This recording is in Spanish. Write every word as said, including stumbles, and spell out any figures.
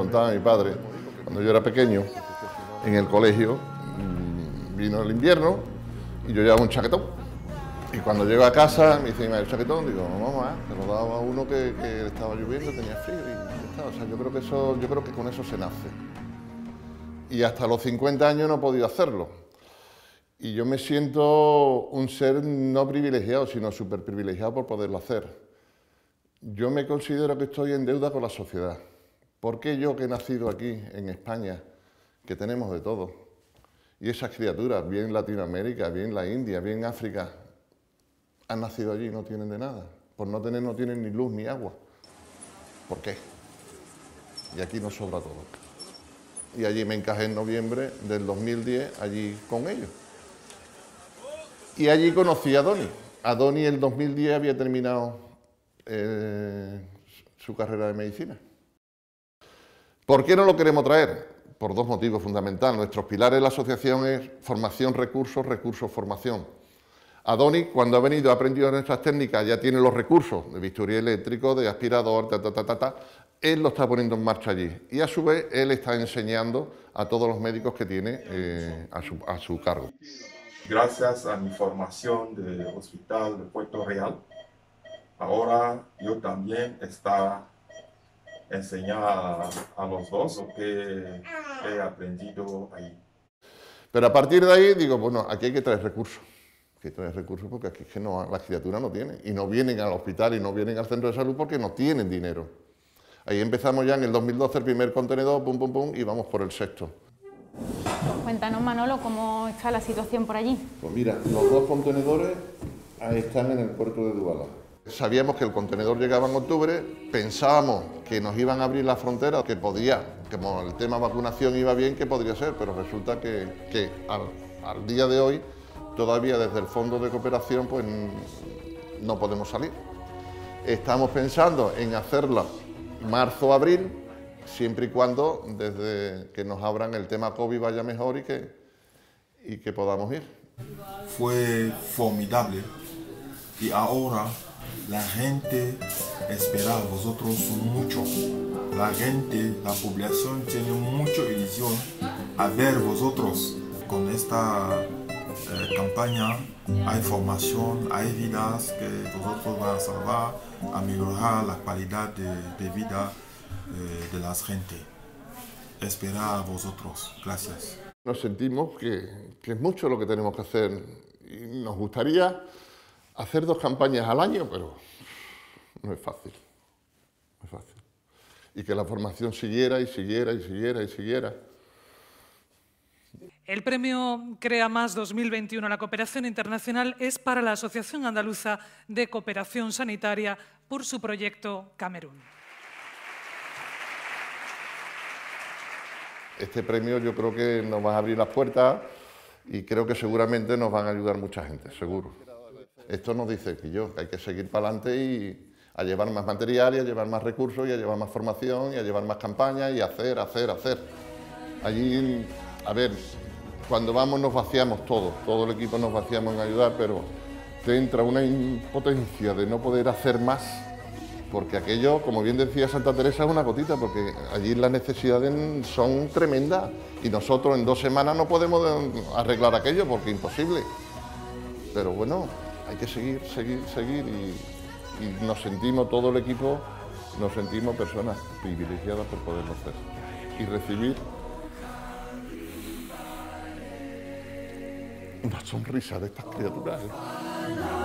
contaba mi padre, cuando yo era pequeño, en el colegio, vino el invierno y yo llevaba un chaquetón. Y cuando llego a casa me dice, el chaquetón, digo, no, mamá, te lo daba a uno que, que estaba lloviendo, tenía frío y ya está. O sea, yo creo que eso, yo creo que con eso se nace. Y hasta los cincuenta años no he podido hacerlo. Y yo me siento un ser no privilegiado, sino súper privilegiado por poderlo hacer. Yo me considero que estoy en deuda con la sociedad. ¿Por qué yo, que he nacido aquí, en España, que tenemos de todo, y esas criaturas, bien Latinoamérica, bien la India, bien África, han nacido allí y no tienen de nada? Por no tener, no tienen ni luz ni agua. ¿Por qué? Y aquí nos sobra todo. Y allí me encajé en noviembre del dos mil diez, allí con ellos. Y allí conocí a Doni. A Doni el dos mil diez había terminado eh, su carrera de medicina. ¿Por qué no lo queremos traer? Por dos motivos fundamentales. Nuestros pilares de la asociación es formación, recursos, recursos, formación. A Doni, cuando ha venido, ha aprendido nuestras técnicas, ya tiene los recursos de bisturí eléctrico, de aspirador, ta, ta, ta, ta, ta. Él lo está poniendo en marcha allí. Y a su vez, él está enseñando a todos los médicos que tiene eh, a, su, a su cargo. Gracias a mi formación de Hospital de Puerto Real, ahora yo también está enseñar a, a los dos lo que he aprendido ahí. Pero a partir de ahí digo, bueno, aquí hay que traer recursos. Hay que traer recursos porque aquí es que no, las criaturas no tienen. Y no vienen al hospital y no vienen al centro de salud porque no tienen dinero. Ahí empezamos ya en el dos mil doce el primer contenedor, pum, pum, pum, y vamos por el sexto. Cuéntanos, Manolo, ¿cómo está la situación por allí? Pues mira, los dos contenedores están en el puerto de Duala. Sabíamos que el contenedor llegaba en octubre, pensábamos que nos iban a abrir la frontera, que podía, como el tema vacunación iba bien, que podría ser, pero resulta que, que al, al día de hoy, todavía desde el Fondo de Cooperación, pues no podemos salir. Estamos pensando en hacerla marzo-abril, siempre y cuando desde que nos abran el tema COVID vaya mejor y que, y que podamos ir. Fue formidable y ahora la gente espera a vosotros mucho. La gente, la población tiene mucha ilusión a ver vosotros. Con esta eh, campaña hay formación, hay vidas que vosotros van a salvar, a mejorar la calidad de, de vida eh, de la gente. Esperar a vosotros. Gracias. Nos sentimos que, que es mucho lo que tenemos que hacer y nos gustaría hacer dos campañas al año, pero no es fácil, no es fácil. Y que la formación siguiera y siguiera y siguiera y siguiera. El premio Crea Más dos mil veintiuno a la cooperación internacional es para la Asociación Andaluza de Cooperación Sanitaria por su proyecto Camerún. Este premio yo creo que nos va a abrir las puertas y creo que seguramente nos van a ayudar mucha gente, seguro. Esto nos dice que yo, que hay que seguir para adelante y a llevar más material y a llevar más recursos y a llevar más formación y a llevar más campañas y hacer, hacer, hacer. Allí, a ver, cuando vamos nos vaciamos todos, todo el equipo nos vaciamos en ayudar, pero te entra una impotencia de no poder hacer más, porque aquello, como bien decía Santa Teresa, es una gotita, porque allí las necesidades son tremendas y nosotros en dos semanas no podemos arreglar aquello porque es imposible. Pero bueno, hay que seguir, seguir, seguir y, y nos sentimos, todo el equipo, nos sentimos personas privilegiadas por poderlo hacer y recibir una sonrisa de estas criaturas.